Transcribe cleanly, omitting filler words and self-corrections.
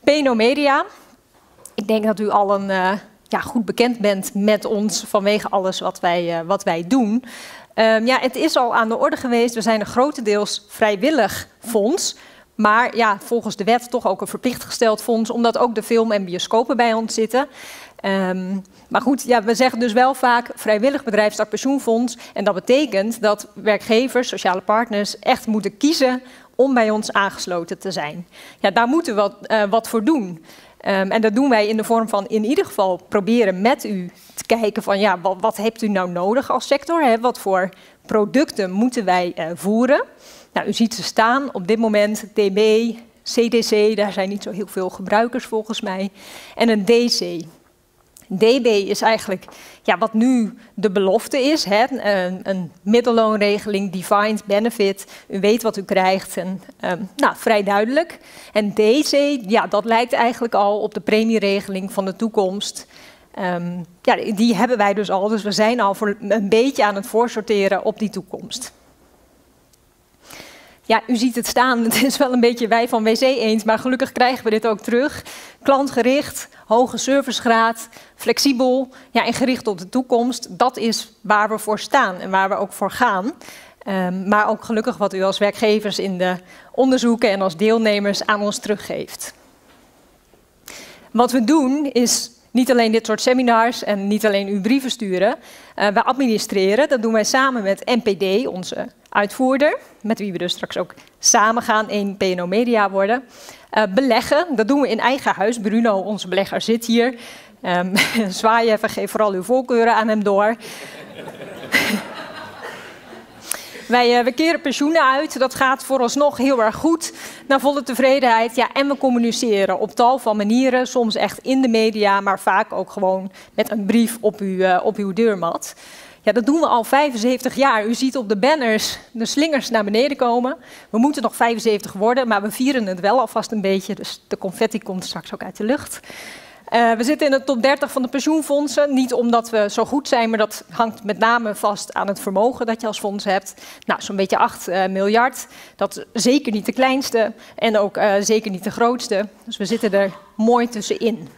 P&O Media. Ik denk dat u al goed bekend bent met ons vanwege alles wat wij doen. Het is al aan de orde geweest. We zijn een grotendeels vrijwillig fonds. Maar ja, volgens de wet toch ook een verplicht gesteld fonds, omdat ook de film en bioscopen bij ons zitten. Maar goed, ja, we zeggen dus wel vaak vrijwillig bedrijfstak pensioenfonds. En dat betekent dat werkgevers, sociale partners echt moeten kiezen om bij ons aangesloten te zijn. Ja, daar moeten we wat voor doen. En dat doen wij in de vorm van in ieder geval proberen met u te kijken van ja, wat hebt u nou nodig als sector? Hè? Wat voor producten moeten wij voeren? Nou, u ziet ze staan op dit moment, DB, CDC, daar zijn niet zo heel veel gebruikers volgens mij, en een DC. DB is eigenlijk wat nu de belofte is, hè? Een middelloonregeling, defined benefit. U weet wat u krijgt en vrij duidelijk. En DC, dat lijkt eigenlijk al op de premieregeling van de toekomst. Die hebben wij dus al, dus we zijn al voor een beetje aan het voorsorteren op die toekomst. Ja, u ziet het staan, het is wel een beetje wij van WC eens, maar gelukkig krijgen we dit ook terug. Klantgericht, hoge servicegraad, flexibel en gericht op de toekomst. Dat is waar we voor staan en waar we ook voor gaan. Maar ook gelukkig wat u als werkgevers in de onderzoeken en als deelnemers aan ons teruggeeft. Wat we doen is niet alleen dit soort seminars en niet alleen uw brieven sturen. We administreren, dat doen wij samen met NPD, onze uitvoerder, met wie we dus straks ook samen gaan één P&O Media worden. Beleggen, dat doen we in eigen huis. Bruno, onze belegger, zit hier. Zwaai even, geef vooral uw voorkeuren aan hem door. We keren pensioenen uit, dat gaat vooralsnog heel erg goed, naar volle tevredenheid. Ja, en we communiceren op tal van manieren, soms echt in de media, maar vaak ook gewoon met een brief op uw deurmat. Ja, dat doen we al 75 jaar. U ziet op de banners de slingers naar beneden komen. We moeten nog 75 worden, maar we vieren het wel alvast een beetje, dus de confetti komt straks ook uit de lucht. We zitten in de top 30 van de pensioenfondsen. Niet omdat we zo goed zijn, maar dat hangt met name vast aan het vermogen dat je als fonds hebt. Nou, zo'n beetje 8 miljard. Dat is zeker niet de kleinste en ook zeker niet de grootste. Dus we zitten er mooi tussenin.